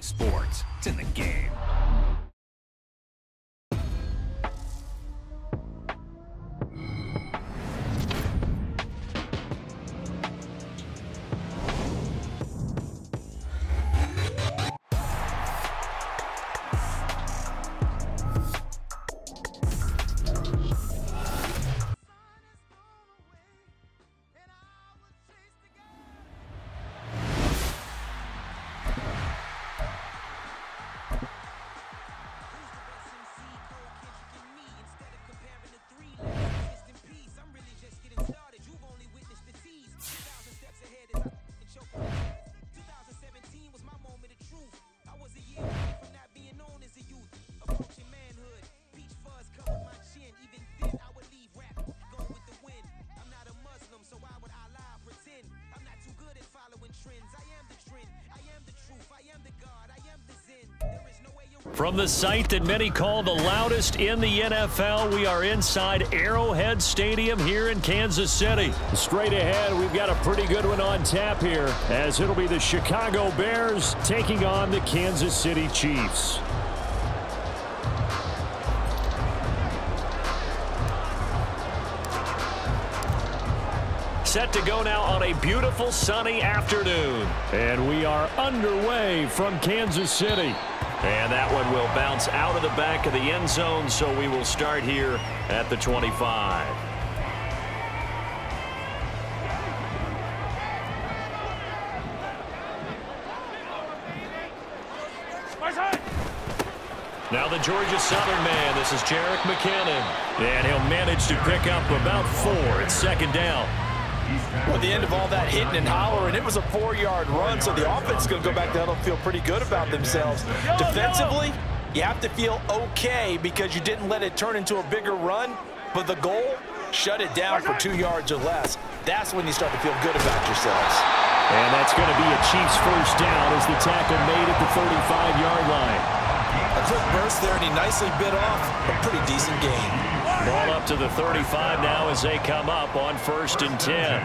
sports. It's in the game. From the site that many call the loudest in the NFL, we are inside Arrowhead Stadium here in Kansas City. Straight ahead, we've got a pretty good one on tap here, as it'll be the Chicago Bears taking on the Kansas City Chiefs. Set to go now on a beautiful sunny afternoon. And we are underway from Kansas City. And that one will bounce out of the back of the end zone, so we will start here at the 25. Now the Georgia Southern man, this is Jerick McKinnon. And he'll manage to pick up about 4. It's second down. Well, at the end of all that hitting and hollering, it was a 4-yard run, so the offense is going to go back to huddle and feel pretty good about themselves. Defensively, you have to feel okay because you didn't let it turn into a bigger run, but the goal, shut it down for 2 yards or less. That's when you start to feel good about yourselves. And that's going to be a Chiefs first down as the tackle made at the 35-yard line. A quick burst there, and he nicely bit off a pretty decent gain. Ball up to the 35 now as they come up on 1st and 10.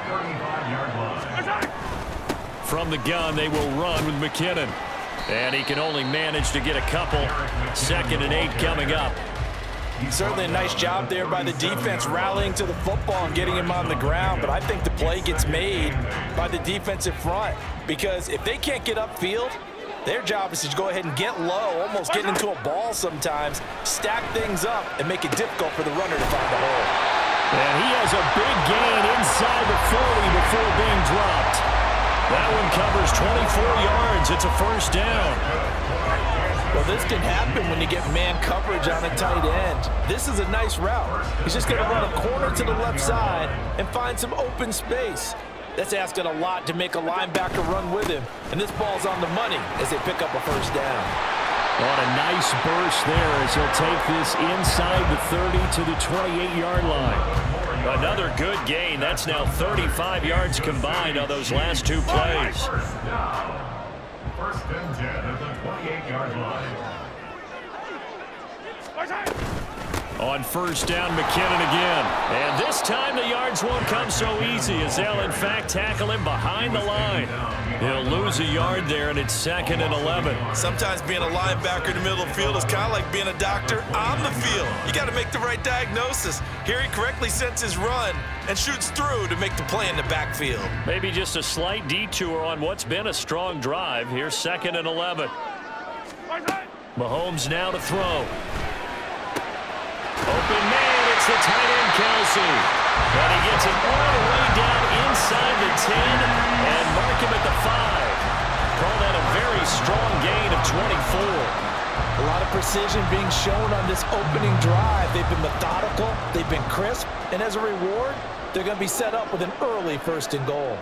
From the gun, they will run with McKinnon. And he can only manage to get a couple. 2nd and 8 coming up. Certainly a nice job there by the defense rallying to the football and getting him on the ground. But I think the play gets made by the defensive front. Because if they can't get upfield, their job is to go ahead and get low, almost get into a ball sometimes, stack things up, and make it difficult for the runner to find a hole. And he has a big gain inside the 40 before being dropped. That one covers 24 yards. It's a first down. Well, this can happen when you get man coverage on a tight end. This is a nice route. He's just going to run a corner to the left side and find some open space. That's asking a lot to make a linebacker run with him. And this ball's on the money as they pick up a first down. On a nice burst there as he'll take this inside the 30 to the 28-yard line. Another good gain. That's now 35 yards combined on those last 2 plays. 1st and 10 at the 28-yard line. On 1st down, McKinnon again. And this time the yards won't come so easy as they'll, in fact, tackle him behind the line. He'll lose a yard there, and it's 2nd and 11. Sometimes being a linebacker in the middle of the field is kind of like being a doctor on the field. You got to make the right diagnosis. Here he correctly sets his run and shoots through to make the play in the backfield. Maybe just a slight detour on what's been a strong drive. Here's 2nd and 11. Mahomes now to throw. Open man, it's the tight end, Kelsey. But he gets it all the way down inside the 10 and mark him at the 5. Call that a very strong gain of 24. A lot of precision being shown on this opening drive. They've been methodical, they've been crisp, and as a reward, they're going to be set up with an early 1st and goal.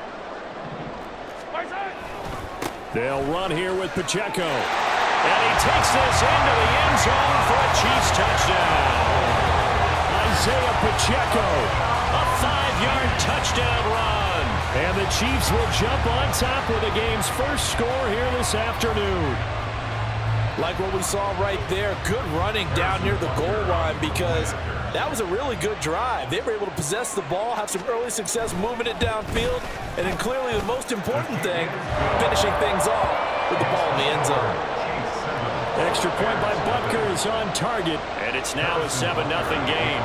They'll run here with Pacheco. And he takes this into the end zone for a Chiefs touchdown. Isaiah Pacheco, a 5-yard touchdown run. And the Chiefs will jump on top with the game's first score here this afternoon. like what we saw right there. Good running down near the goal line because that was a really good drive. They were able to possess the ball, have some early success moving it downfield, and then clearly the most important thing, finishing things off with the ball in the end zone. Extra point by Butker is on target, and it's now a 7-0 game.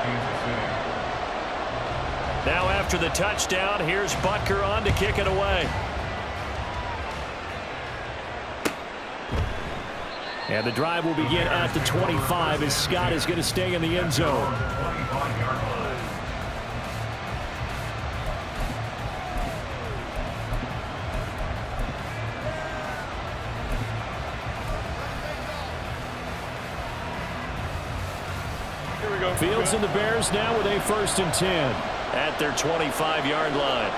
Now after the touchdown, here's Butker on to kick it away. And the drive will begin at the 25 as Scott is going to stay in the end zone. Here we go. Fields and the Bears now with a 1st and 10 at their 25-yard line.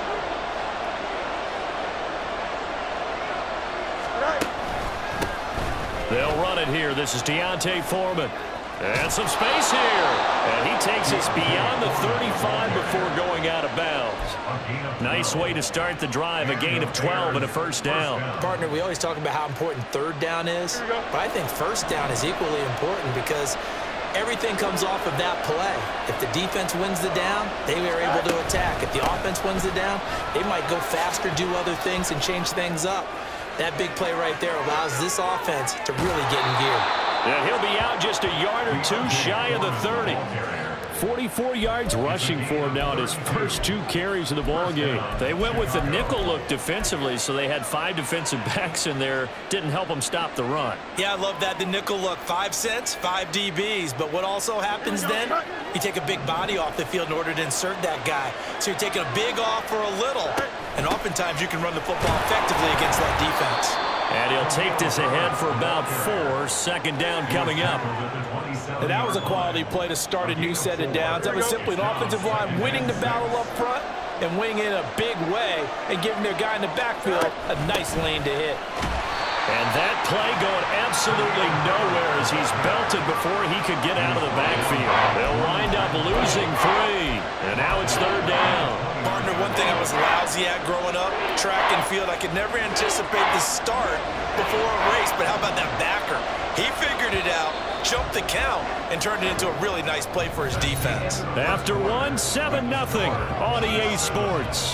They'll run it here. This is D'Onta Foreman. And some space here. And he takes us beyond the 35 before going out of bounds. Nice way to start the drive. A gain of 12 and a 1st down. Partner, we always talk about how important 3rd down is. But I think 1st down is equally important because everything comes off of that play. If the defense wins the down, they are able to attack. If the offense wins the down, they might go faster, do other things, and change things up. That big play right there allows this offense to really get in gear. And he'll be out just a yard or two shy of the 30. 44 yards rushing for him now in his first 2 carries of the ball game. They went with the nickel look defensively, so they had 5 defensive backs in there. Didn't help them stop the run. Yeah, I love that. The nickel look, 5 cents, 5 DBs. But what also happens then, you take a big body off the field in order to insert that guy. So you're taking a big off for a little. And oftentimes you can run the football effectively against that defense. And he'll take this ahead for about 4. 2nd down coming up. And that was a quality play to start a new set of downs. That was simply an offensive line winning the battle up front and winning it in a big way and giving their guy in the backfield a nice lane to hit. And that play going absolutely nowhere as he's belted before he could get out of the backfield. They'll wind up losing 3. And now it's 3rd down. Partner, one thing I was lousy at growing up, track and field, I could never anticipate the start before a race, but how about that backer? He figured it out, jumped the count, and turned it into a really nice play for his defense. After 1, 7-0 on EA Sports.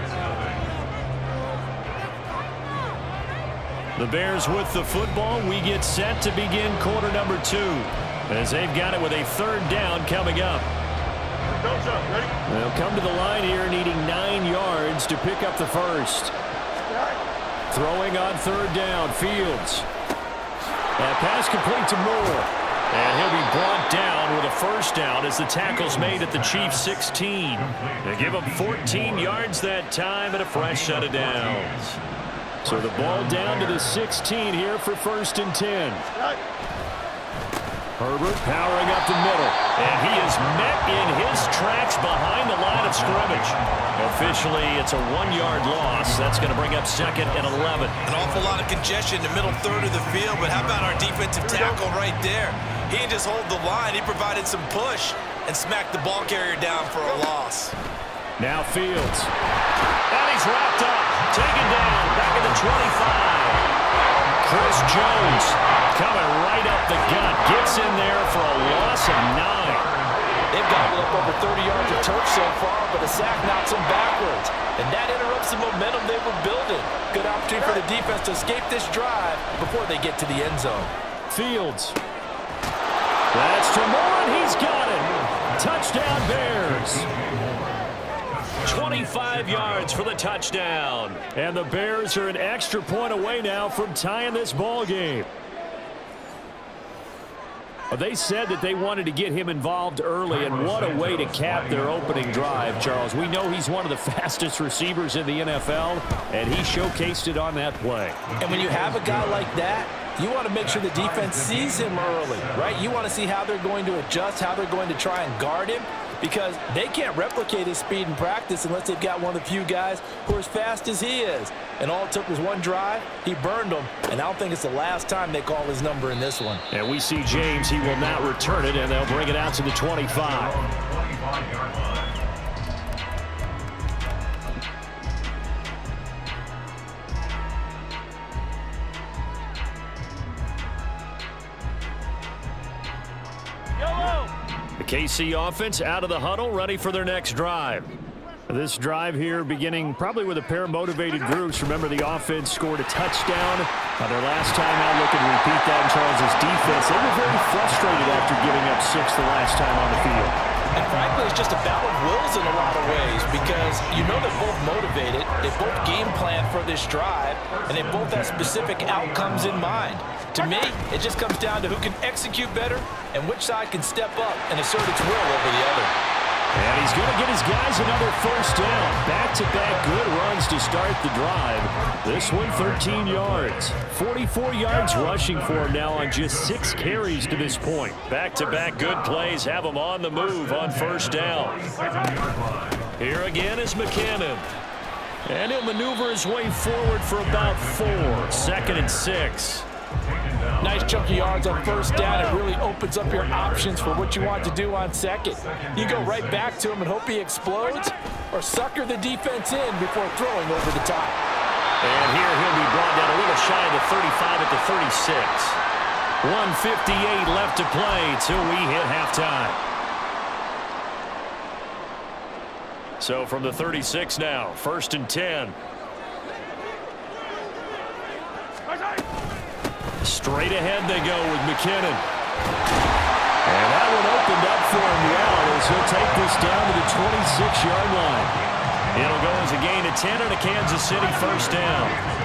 The Bears with the football. We get set to begin quarter number 2 as they've got it with a 3rd down coming up. They'll come to the line here needing 9 yards to pick up the 1st. Throwing on 3rd down, Fields. That pass complete to Moore. And he'll be brought down with a 1st down as the tackle's made at the Chiefs' 16. They give him 14 yards that time and a fresh set of downs. So the ball down to the 16 here for 1st and 10. Herbert powering up the middle. And he is met in his tracks behind the line of scrimmage. Officially, it's a 1-yard loss. That's going to bring up 2nd and 11. An awful lot of congestion in the middle 3rd of the field, but how about our defensive tackle right there? He didn't just hold the line. He provided some push and smacked the ball carrier down for a loss. Now Fields. And he's wrapped up. Taken down. Back at the 25. Chris Jones coming right up the gut. Gets in there for a loss of 9. They've gobbled up over 30 yards of turf so far, but a sack knocks them backwards. And that interrupts the momentum they were building. Good opportunity for the defense to escape this drive before they get to the end zone. Fields. That's to Moore, and he's got it. Touchdown Bears. 25 yards for the touchdown. And the Bears are an extra point away now from tying this ball game. They said that they wanted to get him involved early, and what a way to cap their opening drive, Charles. We know he's one of the fastest receivers in the NFL, and he showcased it on that play. And when you have a guy like that, you want to make sure the defense sees him early, right? You want to see how they're going to adjust, how they're going to try and guard him, because they can't replicate his speed in practice unless they've got one of the few guys who are as fast as he is. And all it took was one drive. He burned them, and I don't think it's the last time they call his number in this one. And we see James. He will not return it, and they'll bring it out to the 25. KC offense out of the huddle, ready for their next drive. This drive here beginning probably with a pair of motivated groups. Remember, the offense scored a touchdown their last time out. Looking to repeat that in Charles' defense. They were very frustrated after giving up 6 the last time on the field. And frankly, it's just a battle of wills in a lot of ways because you know they're both motivated, they both game plan for this drive, and they both have specific outcomes in mind. To me, it just comes down to who can execute better and which side can step up and assert its will over the other. And he's going to get his guys another first down. Back-to-back good runs to start the drive. This one 13 yards. 44 yards rushing for him now on just 6 carries to this point. Back-to-back good plays have him on the move on first down. Here again is McKinnon. And he'll maneuver his way forward for about 4. 2nd and 6. Nice chunky yards on first down. It really opens up your options for what you want to do on second. You go right back to him and hope he explodes, or sucker the defense in before throwing over the top. And here he'll be brought down a little shy of the 35 at the 36. 1:58 left to play till we hit halftime. So from the 36 now, 1st and 10. Straight ahead they go with McKinnon. And that one opened up for him well as he'll take this down to the 26-yard line. It'll go as a gain of 10 and a Kansas City first down.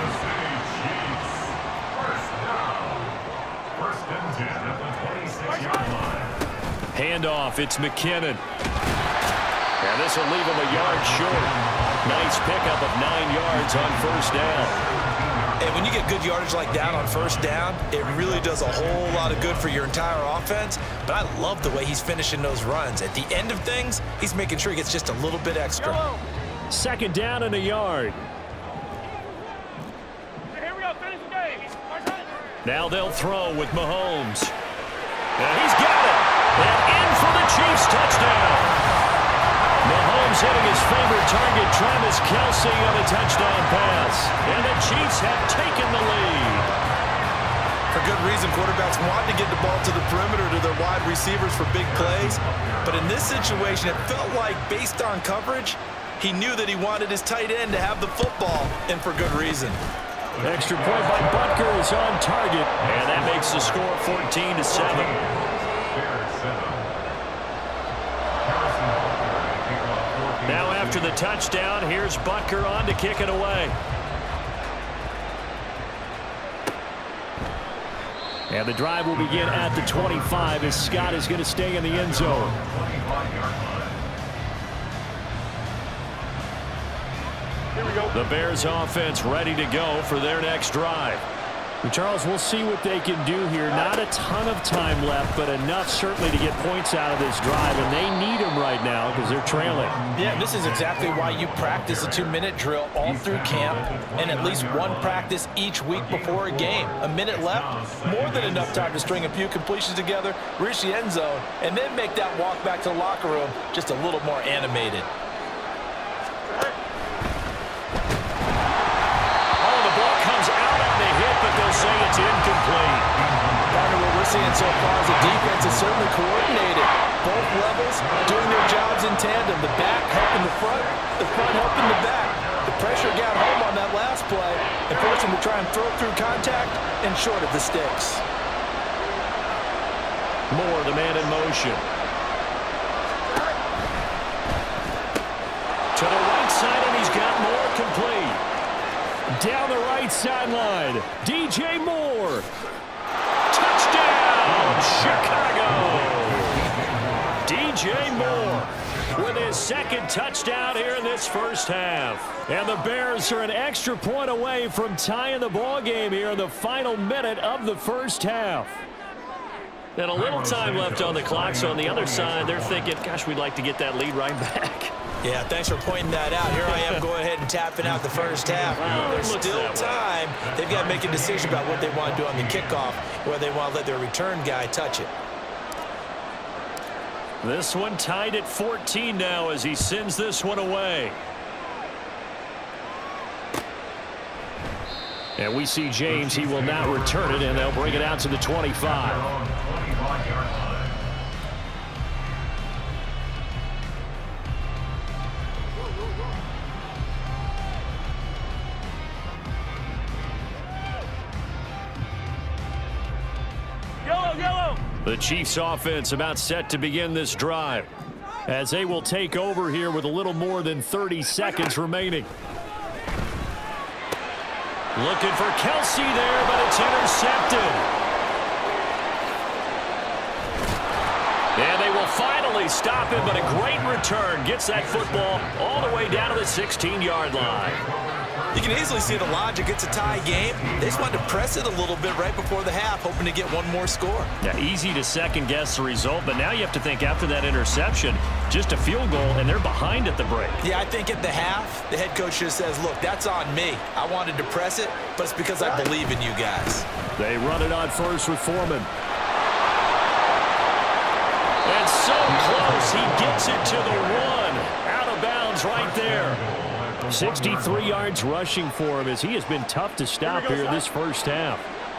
Handoff, it's McKinnon. And this will leave him a yard short. Nice pickup of 9 yards on first down. And when you get good yardage like that on first down, it really does a whole lot of good for your entire offense. But I love the way he's finishing those runs. At the end of things, he's making sure he gets just a little bit extra. 2nd down and a yard. Here we go, finish the game. Now they'll throw with Mahomes. And he's got it. And in for the Chiefs touchdown. Mahomes hitting his favorite target, Travis Kelce, on a touchdown pass. And the Chiefs have taken the lead. For good reason, quarterbacks want to get the ball to the perimeter to their wide receivers for big plays. But in this situation, it felt like, based on coverage, he knew that he wanted his tight end to have the football, and for good reason. Extra point by Butker is on target. And that makes the score 14-7. Now after the touchdown, here's Butker on to kick it away. And the drive will begin at the 25 as Scott is going to stay in the end zone. Here we go. The Bears offense ready to go for their next drive. And Charles, we'll see what they can do here. Not a ton of time left, but enough certainly to get points out of this drive, and they need them right now because they're trailing. Yeah, this is exactly why you practice a 2-minute drill all through camp and at least one practice each week before a game. A minute left, more than enough time to string a few completions together, reach the end zone, and then make that walk back to the locker room just a little more animated. But they'll say it's incomplete. Partner, what we're seeing so far is the defense is certainly coordinated. Both levels doing their jobs in tandem. The back helping the front helping the back. The pressure got home on that last play and forced him to try and throw through contact and short of the sticks. Moore, the man in motion. To the right side, and he's got Moore complete. Down the right sideline, DJ Moore. Touchdown, Chicago. DJ Moore with his 2nd touchdown here in this first half. And the Bears are an extra point away from tying the ball game here in the final minute of the first half. And a little time left on the clock, so on the other side, they're thinking, gosh, we'd like to get that lead right back. Yeah, thanks for pointing that out. Here I am going ahead and tapping out the first half. Well, there's still time. They've got to make a decision about what they want to do on the kickoff, whether they want to let their return guy touch it. This one tied at 14 now as he sends this one away. And we see James. He will not return it, and they'll bring it out to the 25. The Chiefs offense about set to begin this drive as they will take over here with a little more than 30 seconds remaining. Looking for Kelsey there, but it's intercepted. And they will finally stop him, but a great return. Gets that football all the way down to the 16-yard line. You can easily see the logic. It's a tie game. They just wanted to press it a little bit right before the half, hoping to get one more score. Yeah, easy to second-guess the result, but now you have to think after that interception, just a field goal, and they're behind at the break. Yeah, I think at the half, the head coach just says, look, that's on me. I wanted to press it, but it's because I believe in you guys. They run it on first with Foreman. And so close, he gets it to the one. Out of bounds right there. 63 yards rushing for him as he has been tough to stop here this first half.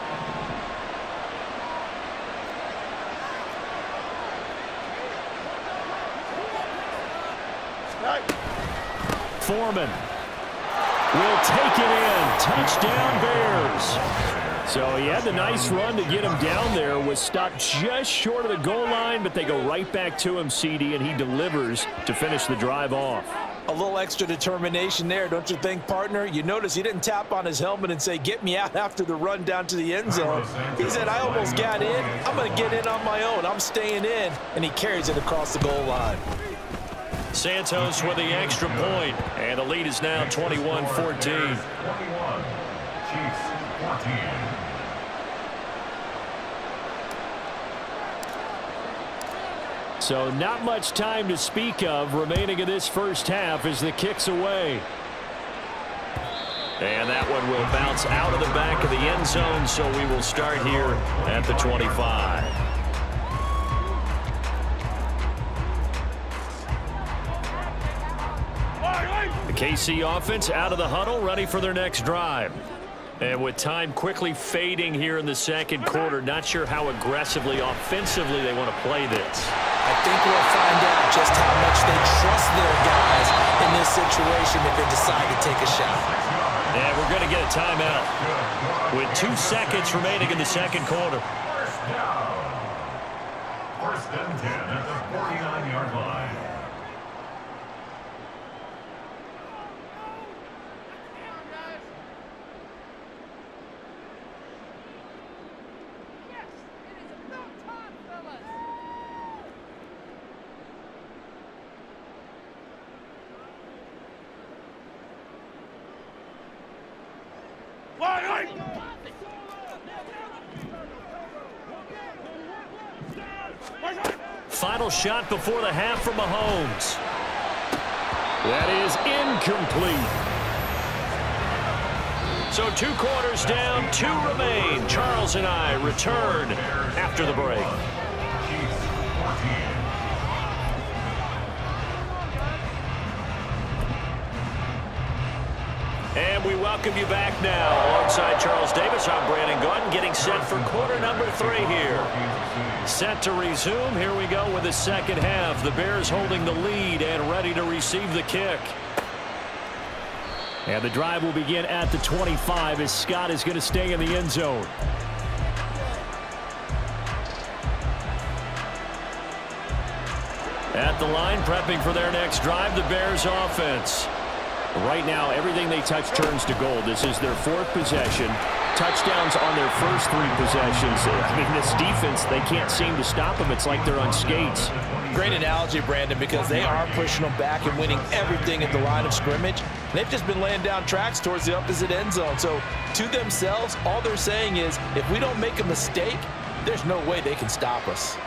Foreman will take it in. Touchdown Bears. So he had the nice run to get him down there, was stopped just short of the goal line, but they go right back to him, CD, and he delivers to finish the drive off. A little extra determination there, don't you think, partner? You notice he didn't tap on his helmet and say, get me out after the run down to the end zone. He said, I almost got in. I'm going to get in on my own. I'm staying in. And he carries it across the goal line. Santos with the extra point, and the lead is now 21-14. 21. Chiefs 14. So not much time to speak of remaining in this first half as the kick's away. And that one will bounce out of the back of the end zone, so we will start here at the 25. The KC offense out of the huddle, ready for their next drive. And with time quickly fading here in the second quarter, not sure how aggressively, offensively they want to play this. I think we'll find out just how much they trust their guys in this situation if they decide to take a shot. And we're going to get a timeout with 2 seconds remaining in the second quarter. First down. First and 10 at the 49-yard line. Final shot before the half from Mahomes. That is incomplete. So 2 quarters down, 2 remain. Charles and I return after the break. And we welcome you back now. Alongside Charles Davis, I'm Brandon Gaudin, getting set for quarter number 3 here. Set to resume. Here we go with the second half. The Bears holding the lead and ready to receive the kick. And the drive will begin at the 25 as Scott is going to stay in the end zone. At the line, prepping for their next drive, the Bears offense. Right now, everything they touch turns to gold. This is their 4th possession. Touchdowns on their first 3 possessions. I mean, this defense, they can't seem to stop them. It's like they're on skates. Great analogy, Brandon, because they are pushing them back and winning everything at the line of scrimmage. They've just been laying down tracks towards the opposite end zone. So to themselves, all they're saying is, if we don't make a mistake, there's no way they can stop us.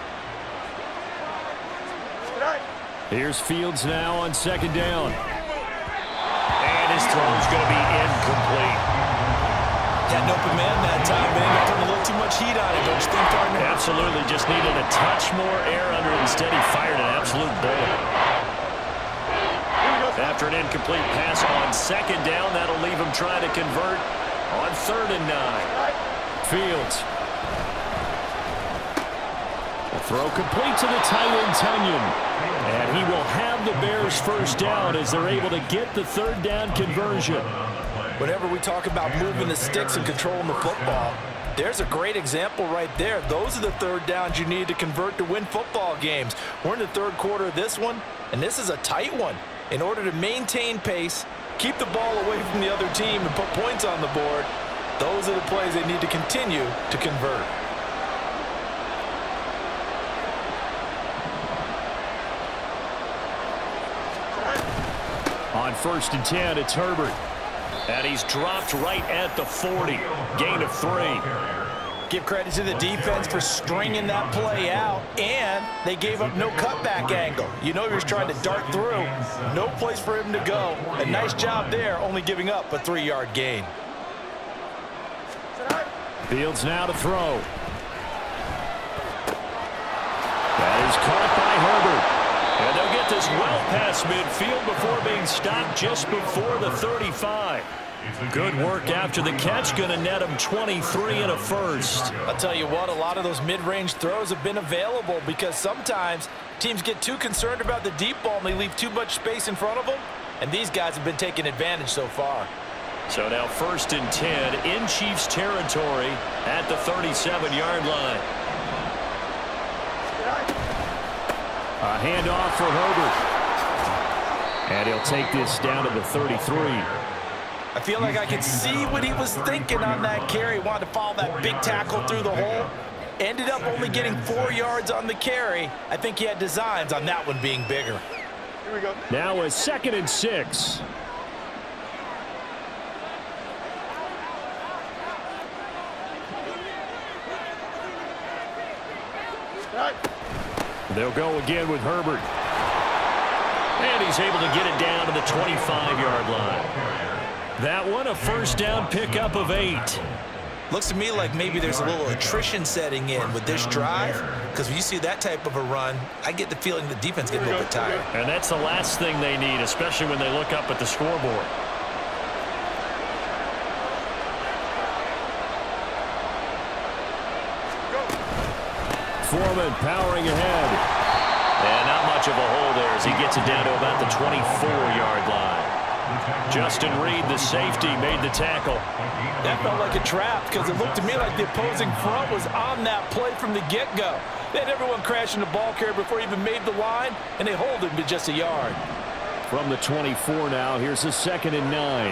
Here's Fields now on second down. And his throw's going to be incomplete. Had an open man that time, man. You're putting a little too much heat on it, don't you think, partner? Absolutely. Just needed a touch more air under it. Instead, he fired an absolute bullet. After an incomplete pass on second down, that'll leave him trying to convert on 3rd and 9. Fields. The throw complete to the tight end, Tunyon. And he will have the Bears first down as they're able to get the 3rd down conversion. Whenever we talk about moving the sticks and controlling the football, There's a great example right there. Those are the third downs you need to convert to win football games. We're in the third quarter of this one, and this is a tight one. In order to maintain pace, keep the ball away from the other team, and put points on the board, those are the plays they need to continue to convert. On 1st and 10, it's Herbert. And he's dropped right at the 40. Gain of 3. Give credit to the defense for stringing that play out, and they gave up no cutback angle. You know he was trying to dart through. No place for him to go. A nice job there, only giving up a 3-yard gain. Fields now to throw. That is caught by Herbert. And they'll get this well past midfield before being stopped just before the 35. Good work after the catch. Going to net him 23 and a first. I'll tell you what, a lot of those mid-range throws have been available because sometimes teams get too concerned about the deep ball and they leave too much space in front of them. And these guys have been taking advantage so far. So now 1st and 10 in Chiefs territory at the 37-yard line. A handoff for Herbert. And he'll take this down to the 33. I feel like I could see what he was thinking on that carry. He wanted to follow that big tackle through the hole. Ended up only getting 4 yards on the carry. I think he had designs on that one being bigger. Here we go. Now a 2nd and 6. They'll go again with Herbert. And he's able to get it down to the 25-yard line. That one, a 1st down pickup of 8. Looks to me like maybe there's a little attrition setting in with this drive, because when you see that type of a run, I get the feeling the defense gets a little bit tired. And that's the last thing they need, especially when they look up at the scoreboard. Foreman powering ahead. And not much of a hole there as he gets it down to about the 24-yard line. Justin Reed, the safety, made the tackle. That felt like a trap because it looked to me like the opposing front was on that play from the get-go. They had everyone crashing the ball carrier before he even made the line, and they hold him to just a yard. From the 24 now, here's a 2nd and 9.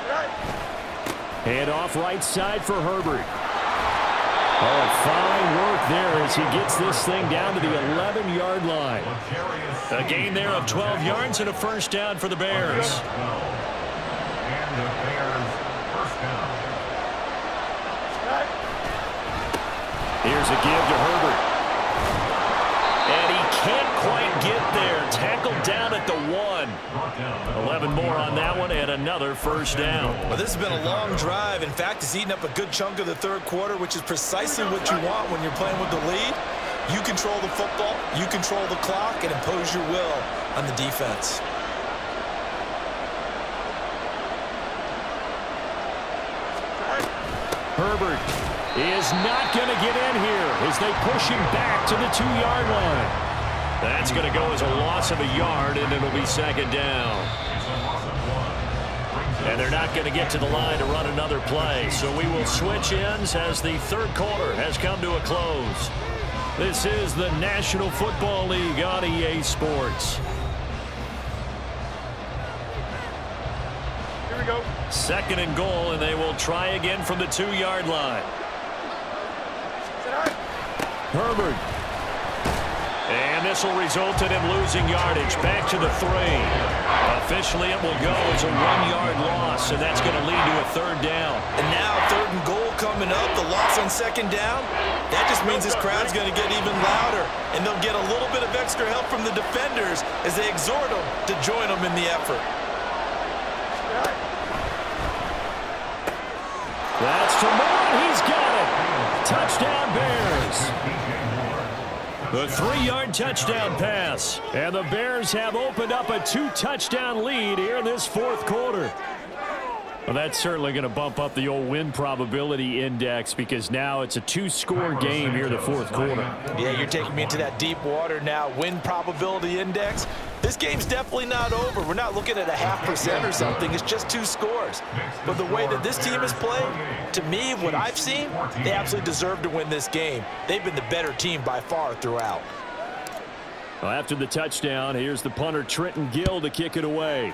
Hand off right side for Herbert. Oh, fine work there as he gets this thing down to the 11-yard line. A gain there of 12 yards and a 1st down for the Bears. And the Bears 1st down. Here's a give to Herbert. And he can't quite get there. Tackled down at the 1. 11 more on that one and another 1st down. Well, this has been a long drive. In fact, it's eaten up a good chunk of the third quarter, which is precisely what you want when you're playing with the lead. You control the football, you control the clock, and impose your will on the defense. Herbert is not going to get in here as they push him back to the 2-yard line. That's going to go as a loss of a yard, and it'll be 2nd down. And they're not going to get to the line to run another play, so we will switch ends as the third quarter has come to a close. This is the National Football League on EA Sports. Here we go. 2nd and goal, and they will try again from the 2-yard line. Herbert. And this will result in him losing yardage back to the 3. Officially, it will go as a 1-yard loss, and that's going to lead to a 3rd down. And now 3rd and goal coming up, the loss on 2nd down. That just means this crowd's going to get even louder, and they'll get a little bit of extra help from the defenders as they exhort them to join them in the effort. That's Tremont. He's got it. Touchdown, Bears. The 3-yard touchdown pass. And the Bears have opened up a 2-touchdown lead here in this 4th quarter. Well, that's certainly going to bump up the old win probability index because now it's a 2-score game here in the 4th quarter. Yeah, you're taking me into that deep water now. Win probability index. This game's definitely not over. We're not looking at a 0.5% or something. It's just 2 scores. But the way that this team has played, to me, what I've seen, they absolutely deserve to win this game. They've been the better team by far throughout. Well, after the touchdown, here's the punter, Trenton Gill, to kick it away.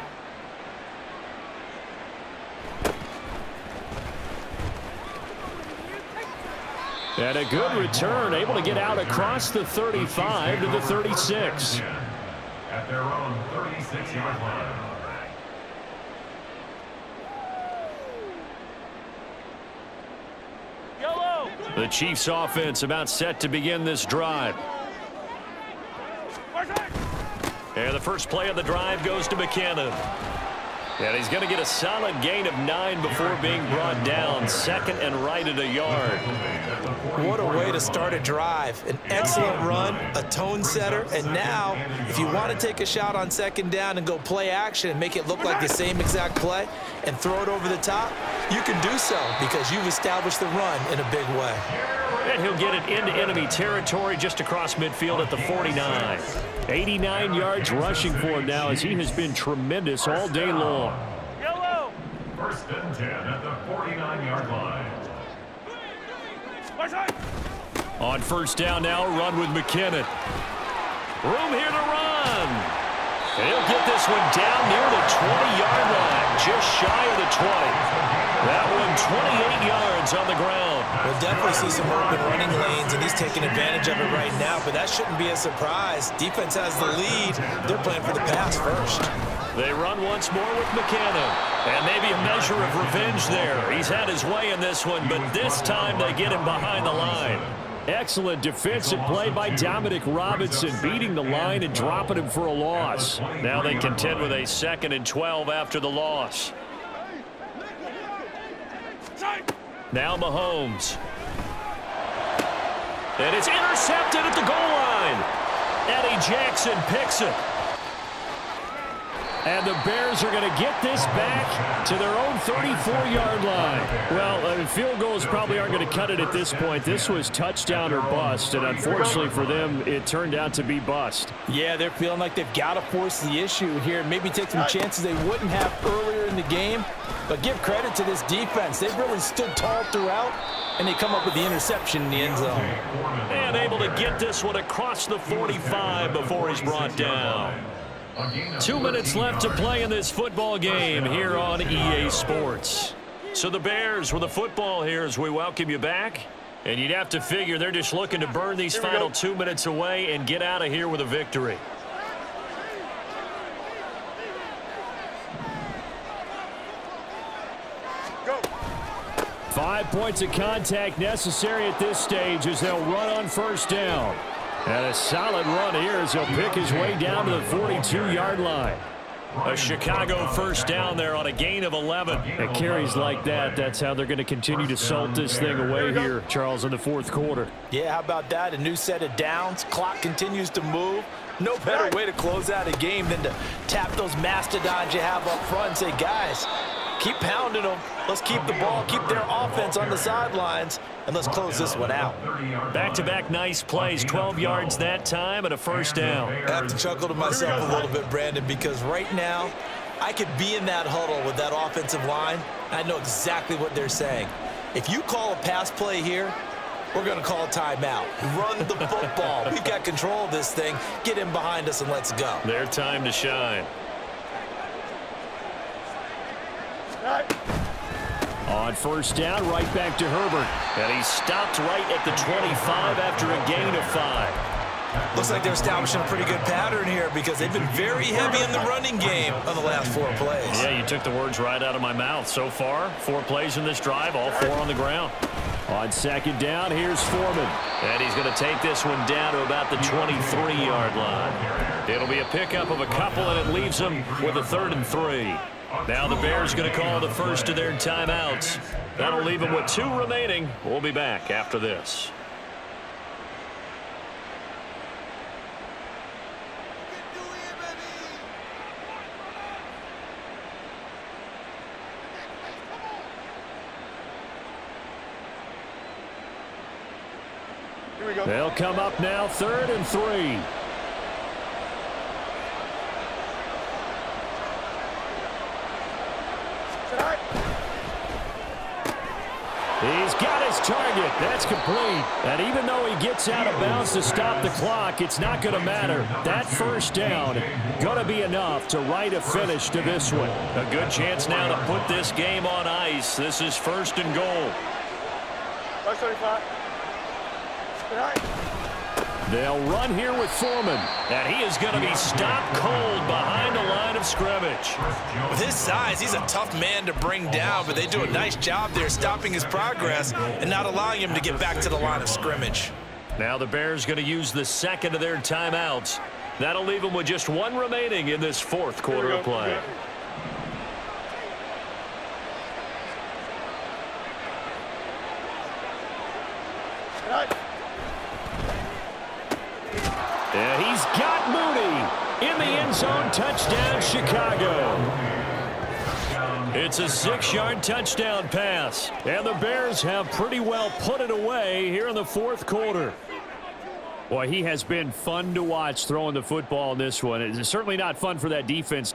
And a good return, able to get out across the 35 to the 36. At their own 36-yard line. Yellow. The Chiefs offense about set to begin this drive. And the first play of the drive goes to McKinnon. And he's going to get a solid gain of 9 before being brought down. Second and right at a yard. What a way to start a drive. An excellent run, a tone setter, and now if you want to take a shot on second down and go play action and make it look like the same exact play and throw it over the top, you can do so because you've established the run in a big way. And he'll get it into enemy territory just across midfield at the 49. 89 yards rushing for him now as he has been tremendous all day long. Yellow. First and 10 at the 49-yard line. On first down now, run with McKinnon. Room here to run. And he'll get this one down near the 20-yard line, just shy of the 20. That one 28 yards on the ground. We'll definitely see some open running lanes, and he's taking advantage of it right now, but that shouldn't be a surprise. Defense has the lead. They're playing for the pass first. They run once more with McKinnon. And maybe a measure of revenge there. He's had his way in this one, but this time they get him behind the line. Excellent defensive play by Dominic Robinson, beating the line and dropping him for a loss. Now they contend with a 2nd and 12 after the loss. Now Mahomes. And it's intercepted at the goal line. Eddie Jackson picks it. And the Bears are going to get this back to their own 34-yard line. Well, field goals probably aren't going to cut it at this point. This was touchdown or bust, and unfortunately for them, it turned out to be bust. Yeah, they're feeling like they've got to force the issue here and maybe take some chances they wouldn't have earlier in the game. But give credit to this defense. They've really stood tall throughout, and they come up with the interception in the end zone. And able to get this one across the 45 before he's brought down. 2 minutes left to play in this football game here on EA Sports. So the Bears with the football here as we welcome you back. And you'd have to figure they're just looking to burn these final 2 minutes away and get out of here with a victory. Go. 5 points of contact necessary at this stage as they'll run on first down. And a solid run here as he'll pick his way down to the 42-yard line. A Chicago first down there on a gain of 11. And carries like that, that's how they're going to continue to salt this thing away here, Charles, in the fourth quarter. Yeah, how about that? A new set of downs. Clock continues to move. No better way to close out a game than to tap those mastodons you have up front and say, guys, keep pounding them. Let's keep the ball, keep their offense on the sidelines, and let's close this one out. Back-to-back nice plays, 12 yards that time and a first down. I have to chuckle to myself a little bit, Brandon, because right now I could be in that huddle with that offensive line. I know exactly what they're saying. If you call a pass play here, we're going to call a timeout. Run the football. We've got control of this thing. Get in behind us and let's go. Their time to shine. On first down, right back to Herbert. And he stopped right at the 25 after a gain of 5. Looks like they're establishing a pretty good pattern here because they've been very heavy in the running game on the last 4 plays. Yeah, you took the words right out of my mouth. So far, 4 plays in this drive, all 4 on the ground. On second down, here's Foreman. And he's going to take this one down to about the 23-yard line. It'll be a pickup of a couple, and it leaves them with a 3rd and 3. Now the Bears going to call the first of their timeouts. That'll leave them with 2 remaining. We'll be back after this. Here we go. They'll come up now, 3rd and 3. He's got his target. That's complete. And even though he gets out of bounds to stop the clock, it's not going to matter. That first down going to be enough to write a finish to this one. A good chance now to put this game on ice. This is 1st and goal. 135. Good night. They'll run here with Foreman. And he is going to be stopped cold behind the line of scrimmage. With his size, he's a tough man to bring down, but they do a nice job there stopping his progress and not allowing him to get back to the line of scrimmage. Now the Bears going to use the second of their timeouts. That'll leave them with just one remaining in this 4th quarter of play. Good night. And he's got Mooney in the end zone. Touchdown, Chicago. It's a 6-yard touchdown pass. And the Bears have pretty well put it away here in the 4th quarter. Boy, he has been fun to watch throwing the football in this one. It's certainly not fun for that defense.